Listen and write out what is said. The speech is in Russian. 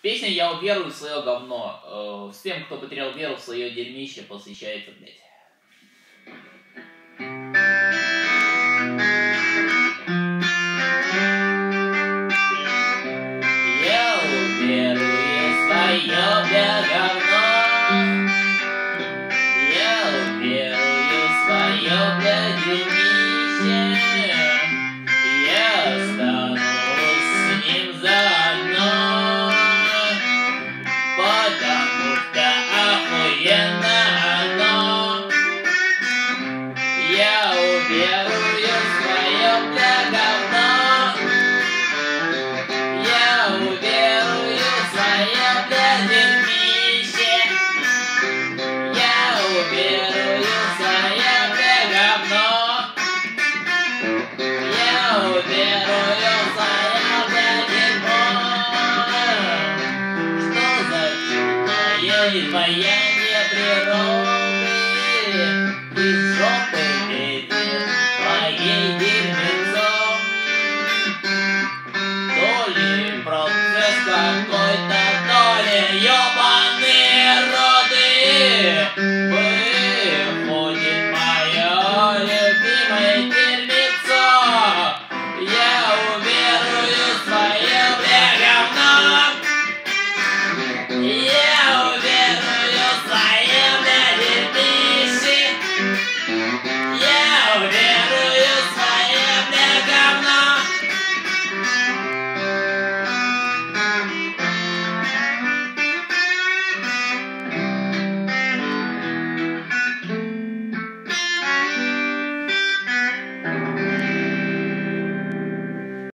Песня «Я уверую в свое говно». С тем, кто потерял веру в свое дерьмище, посвящается, блядь. Я уверую в свое, бля, говно. Я уверую в свое, бля, дерьмище. Я останусь с ним заодно, потому что охуенно оно. Я уверую в свое, бля, говно. Я уверую в свое, бля, дерьмище. Я уверую в свое, бля, говно. Я уверую в свое, бля, дерьмо. Что за чудное изваяние природы?